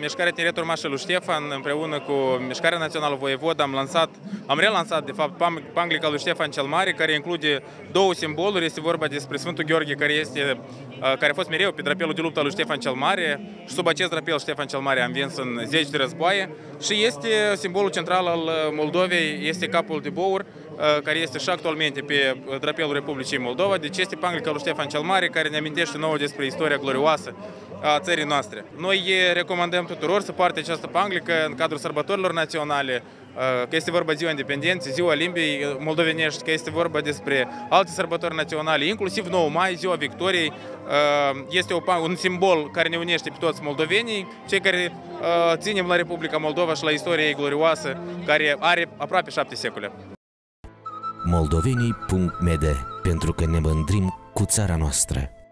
Mișcarea Tineret Urmașii lui Ștefan, împreună cu Mișcarea Națională Voievod, am relansat, de fapt, Panglica lui Ștefan cel Mare, care include două simboluri. Este vorba despre Sfântul Gheorghe, care a fost mereu pe drapelul de luptă al lui Ștefan cel Mare, și sub acest drapel Ștefan cel Mare a învins în 10 de războaie, și este simbolul central al Moldovei, este capul de bour, care este și actualmente pe drapelul Republicii Moldova. Deci este Panglica lui Ștefan cel Mare, care ne amintește nouă despre istoria glorioasă a țării noastre. Noi recomandăm tuturor să poarte această panglică în cadrul sărbătorilor naționale, că este vorba de Ziua Independenței, Ziua Limbii moldovenești, că este vorba despre alte sărbători naționale, inclusiv 9 mai, Ziua Victoriei. Este un simbol care ne unește pe toți moldovenii, cei care ținem la Republica Moldova și la istoria ei glorioasă, care are aproape 7 secole. Moldovenii.md, pentru că ne mândrim cu țara noastră.